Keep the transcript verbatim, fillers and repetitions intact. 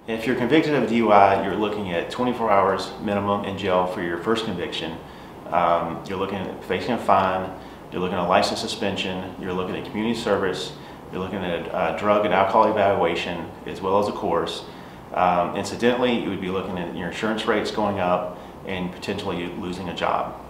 If you're convicted of a D U I, you're looking at twenty-four hours minimum in jail for your first conviction. Um, you're looking at facing a fine, you're looking at a license suspension, you're looking at community service, you're looking at a, a drug and alcohol evaluation, as well as a course. Um, incidentally, you would be looking at your insurance rates going up and potentially losing a job.